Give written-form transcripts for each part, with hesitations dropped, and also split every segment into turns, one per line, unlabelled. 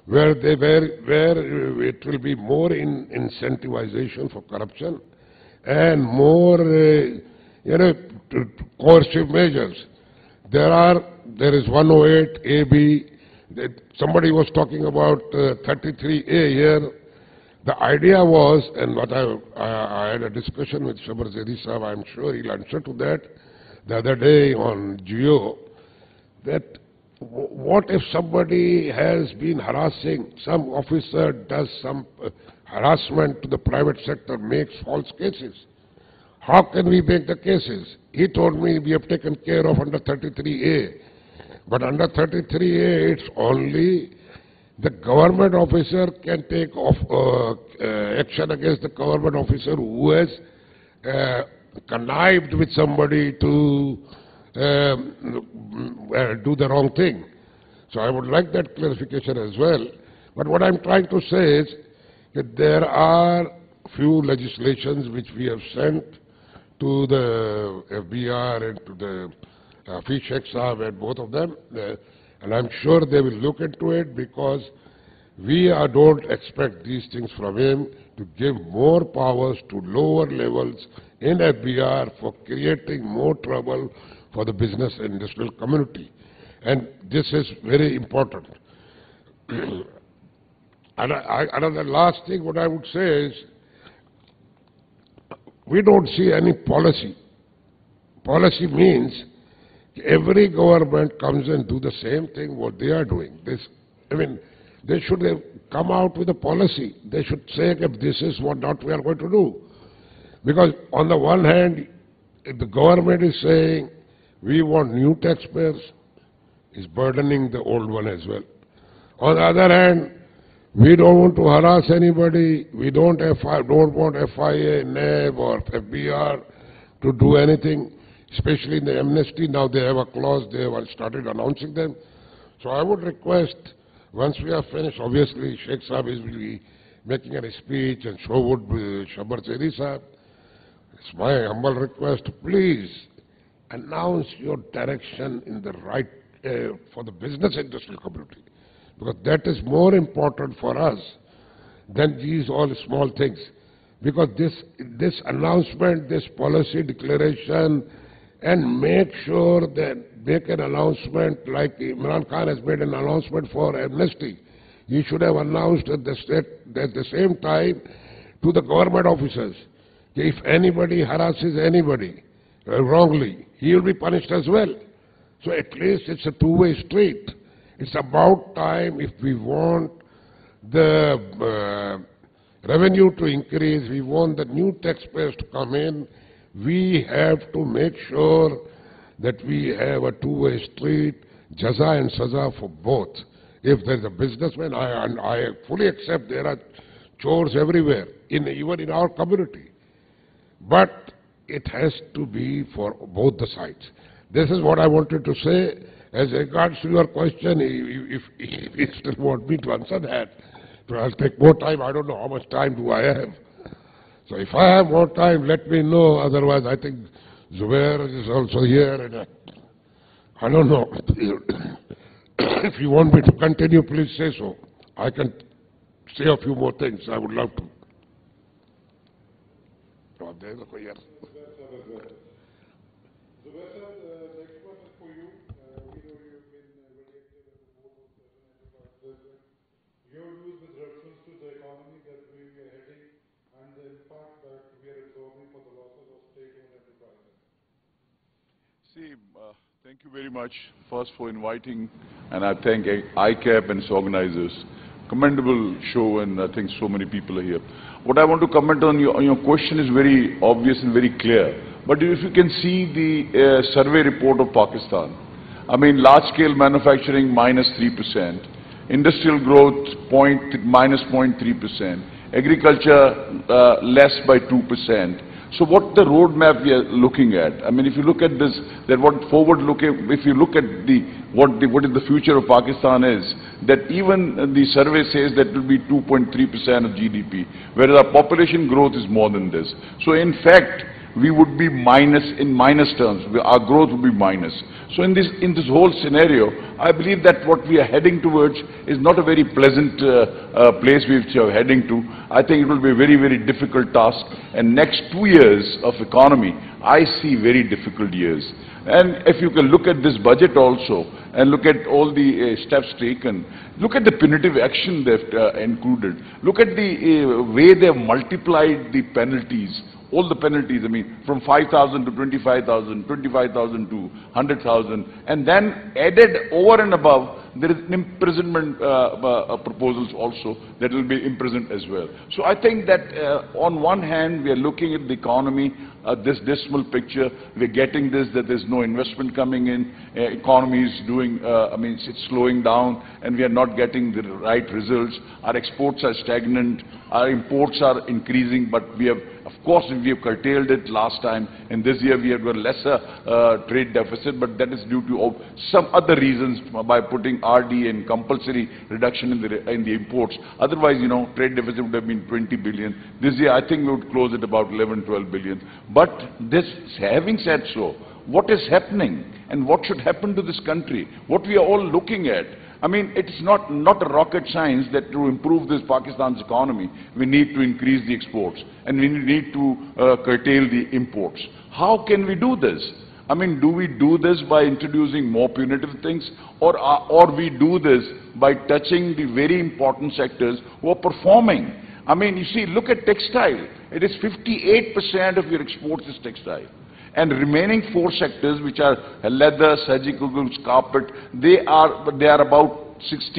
where it will be more incentivization for corruption and more, coercive measures. There is 108 AB. Somebody was talking about 33A here. The idea was, and what I had a discussion with Shabar Zaidi Sahab, I'm sure he'll answer to that, the other day on Geo, that what if somebody has been harassing, some officer does some harassment to the private sector, makes false cases? How can we make the cases? He told me we have taken care of under 33A. But under 33A, it's only the government officer can take action against the government officer who has connived with somebody to do the wrong thing. So I would like that clarification as well. But what I'm trying to say is that there are few legislations which we have sent to the FBR and to the Sheikh Saab and both of them, and I'm sure they will look into it, because we don't expect these things from him to give more powers to lower levels in FBR for creating more trouble for the business and industrial community. And this is very important. Another last thing what I would say is, we don't see any policy. Policy means every government comes and do the same thing what they are doing. They should have come out with a policy. They should say that this is what we are going to do. Because on the one hand, if the government is saying we want new taxpayers, is burdening the old one as well. On the other hand, we don't want to harass anybody. We don't want FIA, NAB or FBR to do anything, especially in the amnesty. Now they have a clause, they have started announcing them. So I would request, once we are finished, obviously Sheikh Saab will be making a speech, and so would Shabar Zaidi Sahab. It's my humble request, please announce your direction in the right, for the business industrial community. Because that is more important for us than these all small things. Because this announcement, this policy declaration, and make sure that make an announcement like Imran Khan has made an announcement for amnesty. He should have announced at the same time to the government officers, if anybody harasses anybody wrongly, he will be punished as well. So at least it's a two-way street. It's about time, if we want the revenue to increase, we want the new taxpayers to come in, we have to make sure that we have a two-way street, jaza and saza for both. If there's a businessman, I fully accept there are chores everywhere, even in our community. But it has to be for both the sides. This is what I wanted to say. As regards to your question, if you still want me to answer that, so I'll take more time. I don't know how much time do I have. So if I have more time, let me know. Otherwise, I think Zubair is also here. And I don't know. If you want me to continue, please say so. I can say a few more things. I would love to.
Thank you very much, first for inviting, and I thank ICAP and its organizers. Commendable show, and I think so many people are here. What I want to comment on your question is very obvious and very clear. But if you can see the survey report of Pakistan, I mean, large-scale manufacturing -3%, industrial growth -0.3%, agriculture less by 2%. So what the roadmap we are looking at? I mean, if you look at this, that what forward-looking, if you look at what is the future of Pakistan is, that even the survey says that it will be 2.3% of GDP, whereas our population growth is more than this. So in fact, we would be in minus terms. Our growth would be minus. So in this whole scenario, I believe that what we are heading towards is not a very pleasant place which we are heading to. I think it will be a very, very difficult task. And next 2 years of economy, I see very difficult years. And if you can look at this budget also, and look at all the steps taken, look at the punitive action they've included, look at the way they've multiplied the penalties, all the penalties, I mean, from 5,000 to 25,000, 25,000 to 100,000, and then added over and above, there is imprisonment proposals also that will be imprisoned as well. So I think that on one hand, we are looking at the economy, this dismal picture, we're getting this, that there's no investment coming in, economy is doing, it's slowing down, and we are not getting the right results. Our exports are stagnant, our imports are increasing, but we have, of course, we have curtailed it last time, and this year we have a lesser trade deficit, but that is due to some other reasons by putting RD and compulsory reduction in the imports. Otherwise, you know, trade deficit would have been 20 billion. This year, I think we would close at about 11, 12 billion. But this, having said so, what is happening and what should happen to this country? What we are all looking at? I mean, it's not a rocket science that to improve this Pakistan's economy, we need to increase the exports and we need to curtail the imports. How can we do this? I mean, do we do this by introducing more punitive things, or we do this by touching the very important sectors who are performing? I mean, you see, look at textile. It is 58% of your exports is textile. And remaining 4 sectors, which are leather, surgical goods, carpet, they are about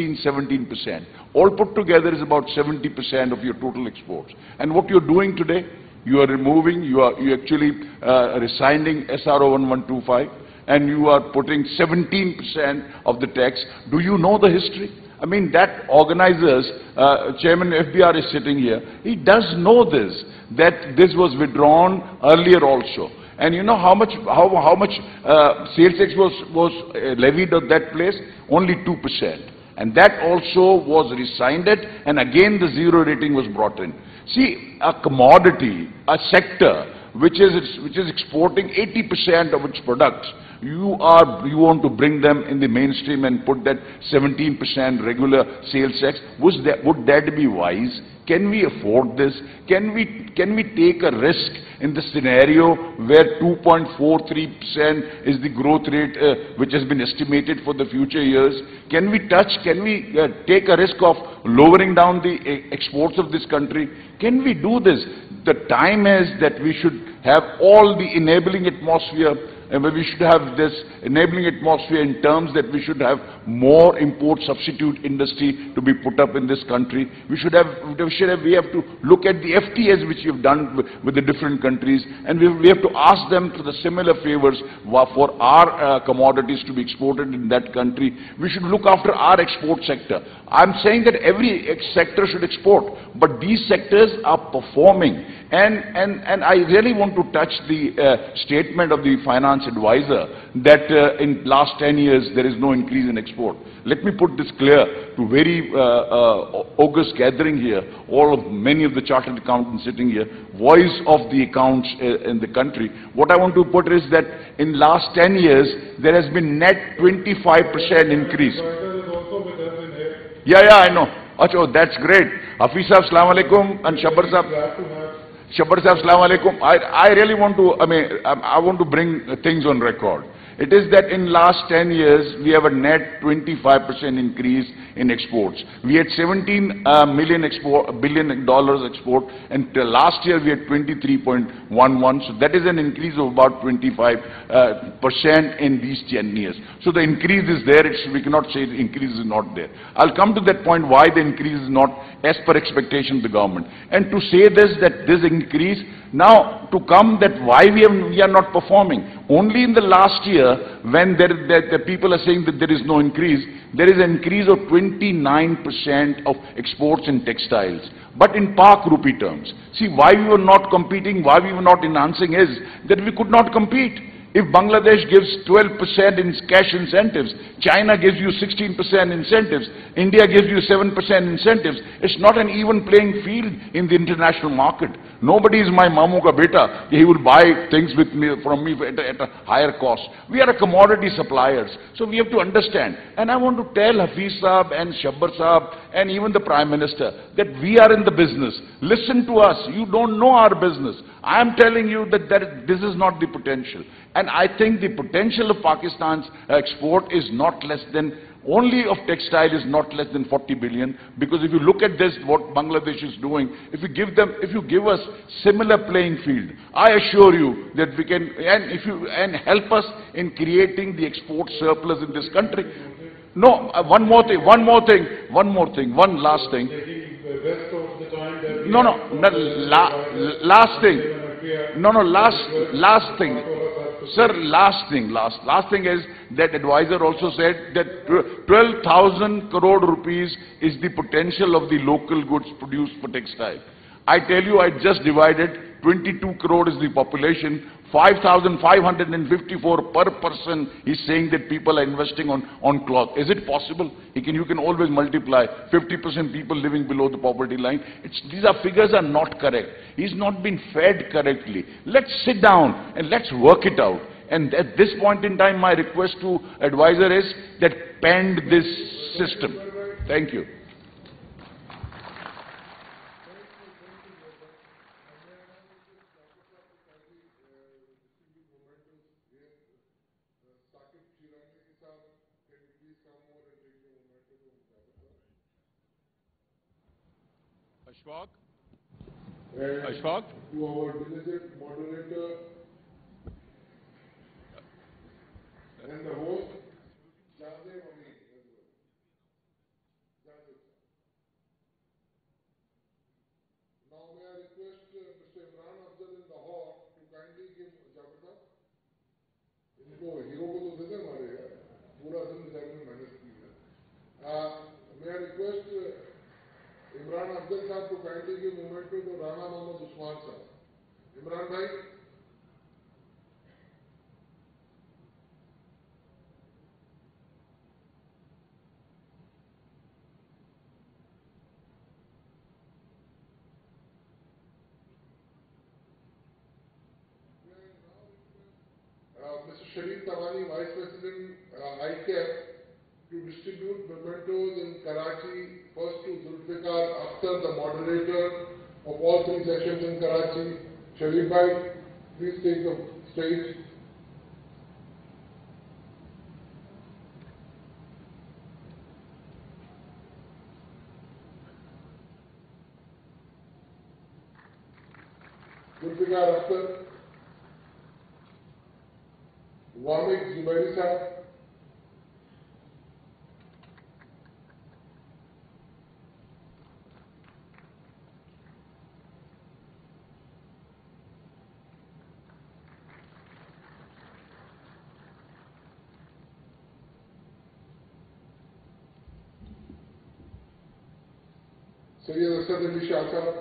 16–17%. All put together is about 70% of your total exports. And what you're doing today, you are removing, you actually resigning SRO 1125, and you are putting 17% of the tax. Do you know the history? I mean, that organizers, Chairman FBR is sitting here, he does know this, that this was withdrawn earlier also. And you know how much sales tax was levied on that place? Only 2%. And that also was rescinded, and again the zero rating was brought in. See, a commodity, a sector which is exporting 80% of its products, you want to bring them in the mainstream and put that 17% regular sales tax. Would that be wise? Can we afford this? Can we take a risk in the scenario where 2.43% is the growth rate which has been estimated for the future years? Can we take a risk of lowering down the exports of this country? Can we do this? The time is that we should have all the enabling atmosphere, and we should have this enabling atmosphere in terms that we should have more import substitute industry to be put up in this country. We have to look at the FTAs which we have done with the different countries, and we have to ask them for the similar favors for our commodities to be exported in that country. We should look after our export sector. I'm saying that every sector should export, but these sectors are performing. And I really want to touch the statement of the finance advisor that in last 10 years there is no increase in export. Let me put this clear to very august gathering here, many of the chartered accountants sitting here, voice of the accounts in the country. What I want to put is that in last 10 years there has been net 25% increase. Yeah, I know. Oh, that's great. Hafiz sahab, assalamu alaikum, and Shabbar sahab. Shabbar sahab, assalamu alaikum. I really want to, I want to bring things on record. It is that in last 10 years, we have a net 25% increase in exports. We had $17 billion export, and last year we had 23.11. So that is an increase of about 25% in these 10 years. So the increase is there. We cannot say the increase is not there. I'll come to that point why the increase is not as per expectation of the government. And to say this, that this increase, now to come that why we are not performing. Only in the last year, when the people are saying that there is no increase, there is an increase of 29% of exports in textiles. But in Pak rupee terms, see why we were not competing, why we were not enhancing is that we could not compete. If Bangladesh gives 12% in cash incentives, China gives you 16% incentives, India gives you 7% incentives, it's not an even playing field in the international market. Nobody is my mamu ka beta. He will buy things with me, from me at a higher cost. We are a commodity suppliers, so we have to understand. And I want to tell Hafiz Saab and Shabbar Saab and even the Prime Minister that we are in the business. Listen to us. You don't know our business. I am telling you that this is not the potential. And I think the potential of Pakistan's export is not less than, only of textile is not less than 40 billion, because if you look at this, what Bangladesh is doing, if you give us similar playing field, I assure you that we can, and help us in creating the export surplus in this country. No, one last thing. Last thing. Sir, last thing is that advisor also said that 12,000 crore rupees is the potential of the local goods produced for textile. I tell you, I just divided, 22 crore is the population, 5,554 per person. He's saying that people are investing on cloth. Is it possible? You can always multiply. 50% people living below the poverty line. These figures are not correct. He's not been fed correctly. Let's sit down and let's work it out. And at this point in time, my request to advisor is that pend this system. Thank you. Ashfaq? Ashfaq?
To our diligent moderator and the host, Jadev Amin as well. Jadev. Now may I request Mr. Imran Afzal in the hall to kindly give Javeed. इनको hero को तो देते हमारे यार पूरा दिन बेचारे ने मेहनत की है. May I request Imran Afzal साहब to kindly give memento to Rana Mohammad Usman साहब. Imran भाई. Mr. Sharif Tawani, Vice President, ICAP, to distribute mementos in Karachi, first to Zulfikar Akhtar, the moderator of all three sessions in Karachi. Sharif bhai, please take the stage. Zulfikar Akhtar. Wamik Zubairi Sahab. Sayyid Asad Ali Shah Sahab.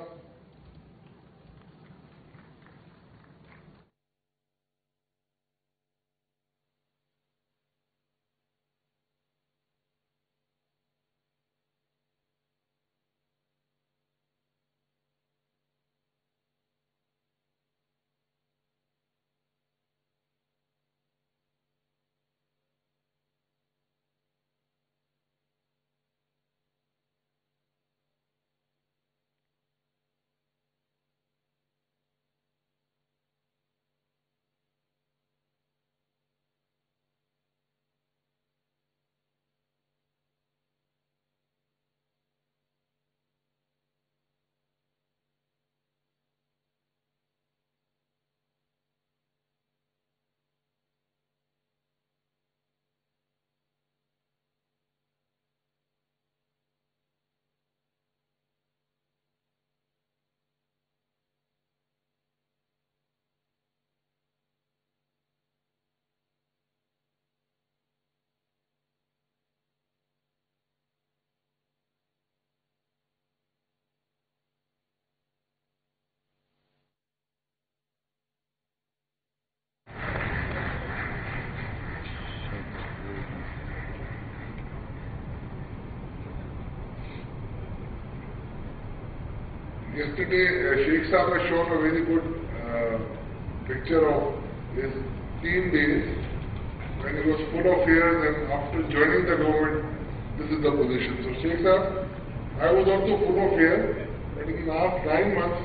Yesterday, Sheikh Saab has shown a very good picture of his teen days when he was full of fears, and after joining the government, this is the position. So Sheikh Saab, I was also full of fear, but in the last 9 months,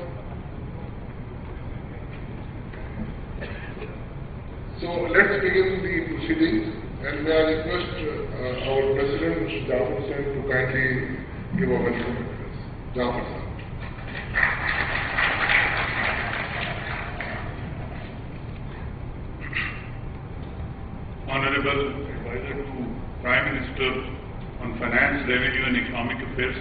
so let's begin the proceedings, and may I request our President, Mr. Jafar Hussain, to kindly give a welcome address. Jafar Sahib.
Honorable Advisor to Prime Minister on Finance, Revenue and Economic Affairs,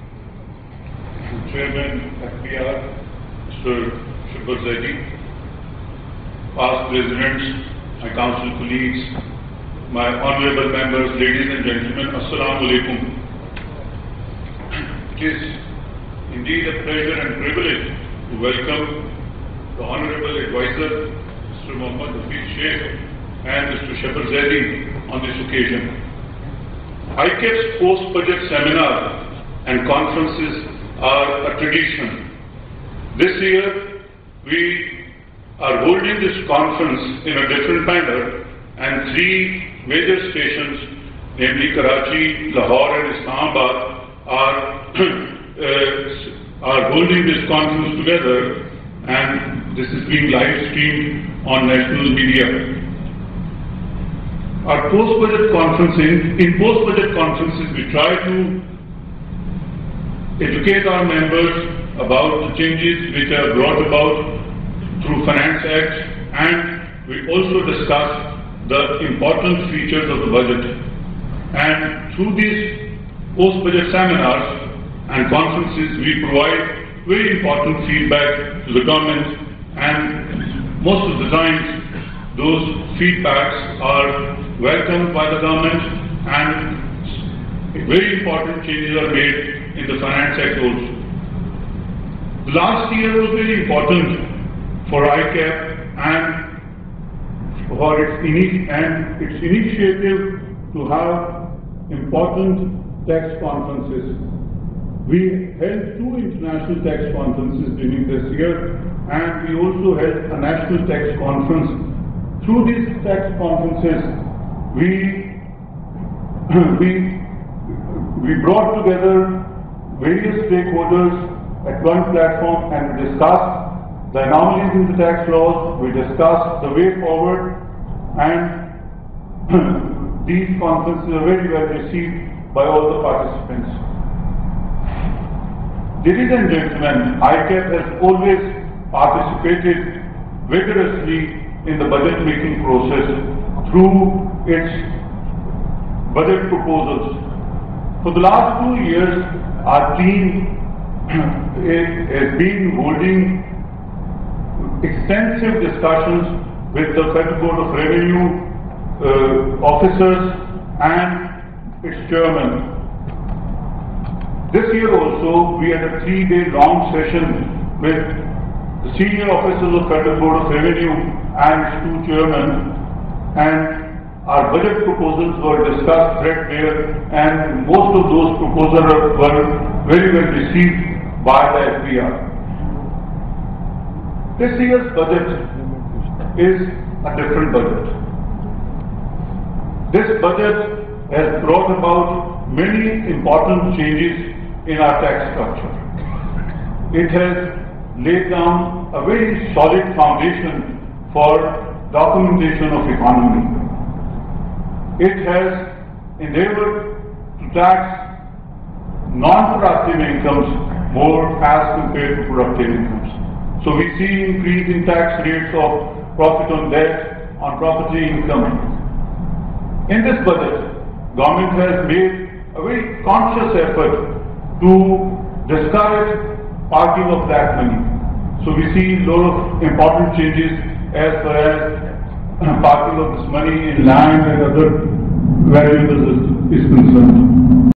Chairman FPR, Mr. Shubhar Zaidi, past presidents, my council colleagues, my honorable members, ladies and gentlemen, Assalamu Alaikum. It is indeed a pleasure and privilege to welcome the Honorable Advisor, Mr. Mohammad Hafiz Sheikh, and Mr. Shubhar Zaidi on this occasion. ICAP's post-budget seminar and conferences are a tradition. This year, we are holding this conference in a different manner, and 3 major stations, namely Karachi, Lahore and Islamabad, are holding this conference together, and this is being live streamed on national media. Our post-budget conferencing, in post-budget conferences, we try to educate our members about the changes which are brought about through Finance Act, and we also discuss the important features of the budget. And through these post-budget seminars and conferences, we provide very important feedback to the government, and most of the times those feedbacks are welcomed by the government, and very important changes are made in the Finance Act also. The last year was very important for ICAP and for its initiative to have important tax conferences. We held 2 international tax conferences during this year, and we also held a national tax conference. Through these tax conferences, we brought together various stakeholders at one platform and discussed the anomalies in the tax laws, we discussed the way forward, and these conferences are very well received by all the participants. Ladies and gentlemen, ICAP has always participated vigorously in the budget making process through its budget proposals. For the last 2 years, our team has been holding extensive discussions with the Federal Board of Revenue officers and its chairman. This year also, we had a 3-day long session with the senior officers of Federal Board of Revenue and its 2 chairmen, and our budget proposals were discussed threadbare, and most of those proposals were very well received by the FPR. This year's budget is a different budget. This budget has brought about many important changes in our tax structure. It has laid down a very solid foundation for documentation of economy. It has endeavored to tax non-productive incomes more as compared to productive incomes. So we see increase in tax rates of profit on debt, on property income. In this budget, government has made a very conscious effort to discourage parking of black money. So we see a lot of important changes as far as parking of this money in land and other valuables is concerned.